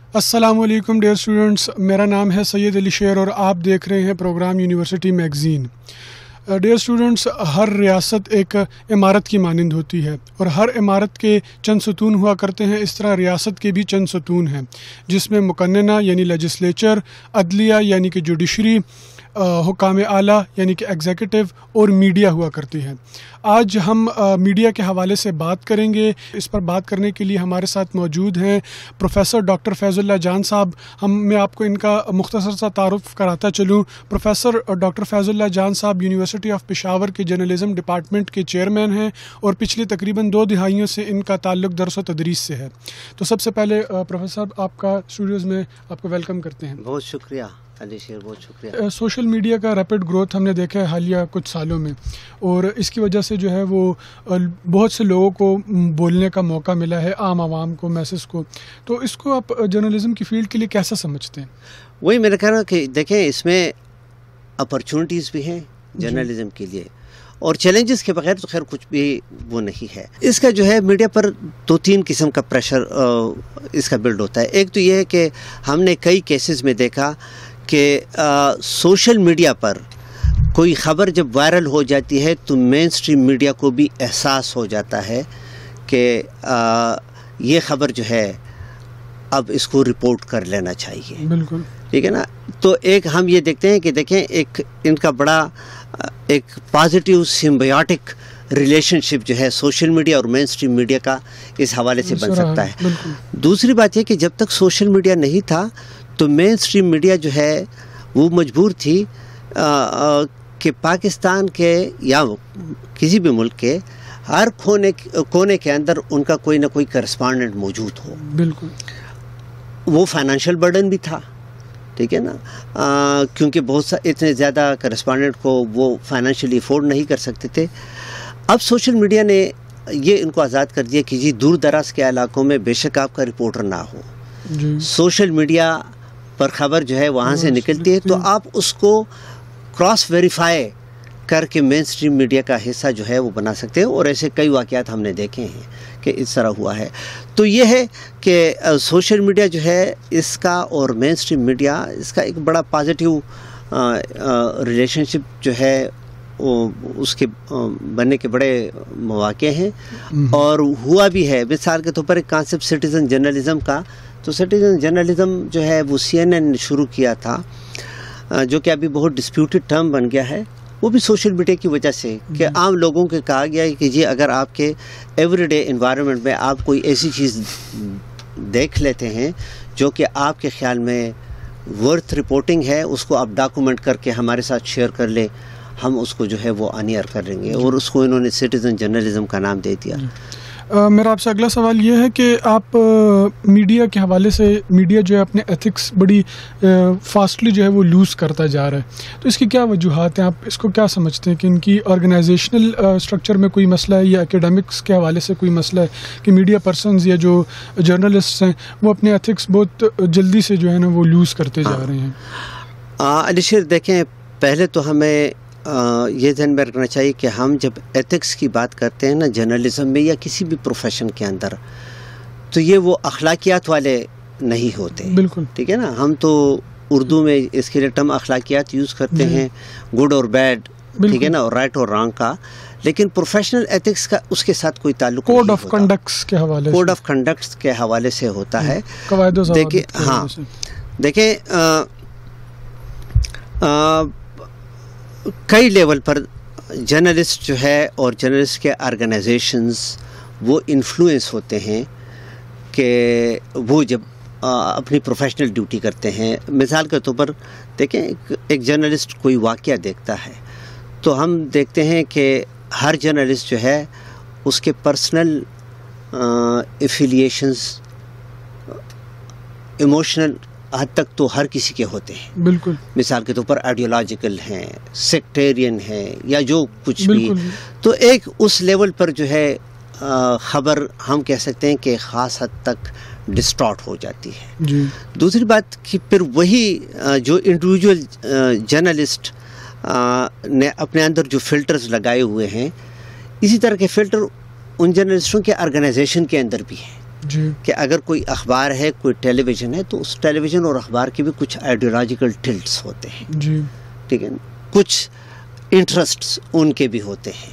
السلام علیکم dear students, میرا نام ہے سید علی شیر اور آپ دیکھ رہے ہیں program university magazine. Dear students, ہر ریاست ایک عمارت کی مانند ہوتی ہے اور ہر عمارت کے چند ستون ہوا کرتے ہیں، اس طرح ریاست کے بھی چند ستون ہیں جس میں مقننہ یعنی لیجسلیچر، عدلیہ یعنی کہ جوڈیشری، حکام اعلیٰ یعنی کہ ایگزیکٹو اور میڈیا ہوا کرتی ہے۔ آج ہم میڈیا کے حوالے سے بات کریں گے۔ اس پر بات کرنے کے لیے ہمارے ساتھ موجود ہیں پروفیسر ڈاکٹر فیض اللہ جان صاحب۔ میں آپ کو ان کا مختصر سا تعارف کراتا چلوں۔ پروفیسر ڈاکٹر فیض اللہ جان صاحب یونیورسٹی آف پشاور کے جرنلزم ڈپارٹمنٹ کے چیئرمین ہیں اور پچھلی تقریباً 2 دہائیوں سے ان کا تعلق درس و تدریس سے ہے۔ تو سب سے پہلے پروفیسر صاحب، آپ کا اسٹوڈیوز میں آپ کو ویلکم کرتے ہیں۔ بہت شکریہ علی شیر، بہت شکریہ۔ سوشل میڈیا کا ریپڈ گروتھ ہم نے دیکھا ہے حالیہ کچھ سالوں میں، اور اس کی وجہ سے جو ہے وہ بہت سے لوگوں کو بولنے کا موقع ملا ہے، عام عوام کو، میسز کو۔ تو اس کو آپ جرنلزم کی فیلڈ کے لیے کیسا سمجھتے ہیں؟ وہی میں نے کہا کہ دیکھیں، اس میں اپرچونٹیز بھی ہیں جرنلزم کے لیے، اور چیلنجز کے بغیر تو خیر کچھ بھی وہ نہیں ہے۔ اس کا جو ہے میڈیا پر 2-3 قسم کا پریشر اس کا بلڈ ہوتا ہے۔ ایک تو یہ ہے کہ ہم نے کئی کیسز میں دیکھا کہ سوشل میڈیا پر کوئی خبر جب وائرل ہو جاتی ہے تو مین سٹریم میڈیا کو بھی احساس ہو جاتا ہے کہ یہ خبر جو ہے اب اس کو رپورٹ کر لینا چاہیے۔ بالکل ٹھیک ہے نا۔ تو ایک ہم یہ دیکھتے ہیں کہ دیکھیں، ایک ان کا بڑا ایک پازیٹیو سمبیوٹک ریلیشن شپ جو ہے سوشل میڈیا اور مین سٹریم میڈیا کا اس حوالے سے بن سکتا ہے۔ دوسری بات یہ کہ جب تک سوشل میڈیا نہیں تھا تو مین سٹریم میڈیا جو ہے وہ مجبور تھی کہ پاکستان کے یا کسی بھی ملک کے ہر کونے کے اندر ان کا کوئی نہ کوئی کرسپانڈنٹ موجود ہو۔ بالکل، وہ فائنینشیل برڈن بھی تھا، ٹھیک ہے نا، کیونکہ بہت اتنے زیادہ کرسپانڈنٹ کو وہ فائنینشیلی افورڈ نہیں کر سکتے تھے۔ اب سوشل میڈیا نے یہ ان کو آزاد کر دیا کہ جی دور دراز کے علاقوں میں بے شک آپ کا رپورٹر نہ ہو، سوشل میڈیا پر خبر جو ہے وہاں سے نکلتی ہے تو آپ اس کو کراس ویریفائی کر کے مین سٹریم میڈیا کا حصہ جو ہے وہ بنا سکتے ہیں، اور ایسے کئی واقعات ہم نے دیکھے ہیں کہ اس طرح ہوا ہے۔ تو یہ ہے کہ سوشل میڈیا جو ہے اس کا اور مین سٹریم میڈیا اس کا ایک بڑا پازیٹیو ریلیشن شپ جو ہے اس کے بننے کے بڑے مواقع ہیں، اور ہوا بھی ہے۔ مثال کے طور پر ایک کانسیپٹ سٹیزن جرنلزم کا، تو سٹیزن جرنلزم جو ہے وہ CNN نے شروع کیا تھا، جو کہ ابھی بہت ڈسپیوٹڈ ٹرم بن گیا ہے، وہ بھی سوشل میڈیا کی وجہ سے کہ عام لوگوں کے کہا گیا ہے کہ جی اگر آپ کے ایوری ڈے انوائرمنٹ میں آپ کوئی ایسی چیز دیکھ لیتے ہیں جو کہ آپ کے خیال میں ورتھ رپورٹنگ ہے، اس کو آپ ڈاکومنٹ کر کے ہمارے ساتھ شیئر کر لیں، ہم اس کو جو ہے وہ آن ایئر کر لیں گے، اور اس کو انہوں نے سٹیزن جرنلزم کا نام دے دیا۔ میرا آپ سے اگلا سوال یہ ہے کہ آپ میڈیا کے حوالے سے، میڈیا جو ہے اپنے ایتھکس بڑی فاسٹلی جو ہے وہ لوز کرتا جا رہا ہے، تو اس کی کیا وجوہات ہیں؟ آپ اس کو کیا سمجھتے ہیں کہ ان کی آرگنائزیشنل اسٹرکچر میں کوئی مسئلہ ہے یا اکیڈمکس کے حوالے سے کوئی مسئلہ ہے کہ میڈیا پرسنز یا جو جرنلسٹس ہیں وہ اپنے ایتھکس بہت جلدی سے جو ہے نا وہ لوز کرتے جا رہے ہیں؟ علی شیر، دیکھیں، پہلے تو ہمیں یہ ذہن میں رکھنا چاہیے کہ ہم جب ایتھکس کی بات کرتے ہیں نا جرنلزم میں یا کسی بھی پروفیشن کے اندر، تو یہ وہ اخلاقیات والے نہیں ہوتے۔ بالکل، ٹھیک ہے نا۔ ہم تو اردو میں اس کے لیے ٹرم اخلاقیات یوز کرتے ہیں، گڈ اور بیڈ، ٹھیک ہے نا، اور رائٹ اور رانگ کا، لیکن پروفیشنل ایتھکس کا اس کے ساتھ کوئی تعلق نہیں ہوتا۔ کوڈ آف کنڈکٹس کے حوالے سے ہوتا ہے۔ دیکھیں، ہاں، دیکھیں، کئی لیول پر جرنلسٹ جو ہے اور جرنلسٹ کے آرگنائزیشنز وہ انفلوئنس ہوتے ہیں کہ وہ جب اپنی پروفیشنل ڈیوٹی کرتے ہیں۔ مثال کے طور پر دیکھیں، ایک جرنلسٹ کوئی واقعہ دیکھتا ہے تو ہم دیکھتے ہیں کہ ہر جرنلسٹ جو ہے اس کے پرسنل ایفیلیشنز ایموشنل حد تک تو ہر کسی کے ہوتے ہیں۔ بالکل، مثال کے طور پر آئیڈیولوجیکل ہیں، سیکٹیرین ہیں، یا جو کچھ بھی، تو ایک اس لیول پر جو ہے خبر ہم کہہ سکتے ہیں کہ خاص حد تک ڈسٹارٹ ہو جاتی ہے۔ دوسری بات کہ پھر وہی جو انڈیویجول جرنلسٹ نے اپنے اندر جو فلٹرز لگائے ہوئے ہیں، اسی طرح کے فلٹر ان جرنلسٹوں کے آرگنائزیشن کے اندر بھی ہیں۔ جی کہ اگر کوئی اخبار ہے، کوئی ٹیلی ویژن ہے، تو اس ٹیلی ویژن اور اخبار کے بھی کچھ آئیڈیولوجیکل ٹلٹس ہوتے ہیں، جی ٹھیک ہے نا، کچھ انٹرسٹس ان کے بھی ہوتے ہیں،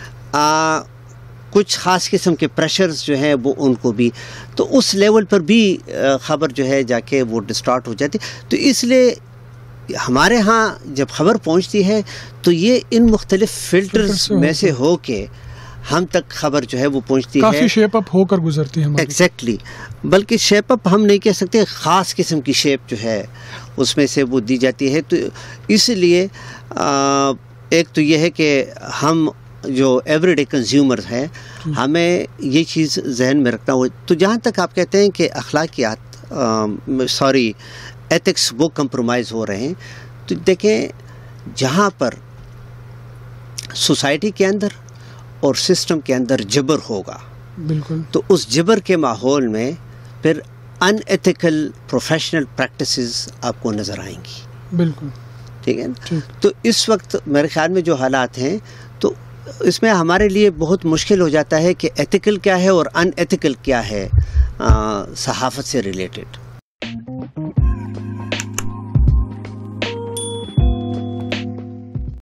کچھ خاص قسم کے پریشرز جو ہیں وہ ان کو بھی، تو اس لیول پر بھی خبر جو ہے جا کے وہ ڈسٹارٹ ہو جاتی. تو اس لیے ہمارے ہاں جب خبر پہنچتی ہے تو یہ ان مختلف فلٹرز میں سے ہو کے ہم تک خبر جو ہے وہ پہنچتی ہے، کافی شیپ اپ ہو کر گزرتی ہے. ایگزیکٹلی، بلکہ شیپ اپ ہم نہیں کہہ سکتے، خاص قسم کی شیپ جو ہے اس میں سے وہ دی جاتی ہے. تو اس لیے ایک تو یہ ہے کہ ہم جو ایوری ڈے کنزیومر ہیں ہمیں یہ چیز ذہن میں رکھنا ہو. تو جہاں تک آپ کہتے ہیں کہ اخلاقیات ایتھکس وہ کمپرومائز ہو رہے ہیں، تو دیکھیں جہاں پر سوسائٹی کے اندر اور سسٹم کے اندر جبر ہوگا، بالکل، تو اس جبر کے ماحول میں پھر ان ایتھیکل پروفیشنل پریکٹسز آپ کو نظر آئیں گی. بالکل ٹھیک ہے نا. تو اس وقت میرے خیال میں جو حالات ہیں تو اس میں ہمارے لیے بہت مشکل ہو جاتا ہے کہ ایتھیکل کیا ہے اور ان ایتھیکل کیا ہے صحافت سے ریلیٹڈ.